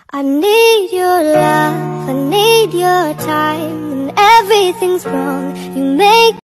I need your love, I need your time. When everything's wrong, you make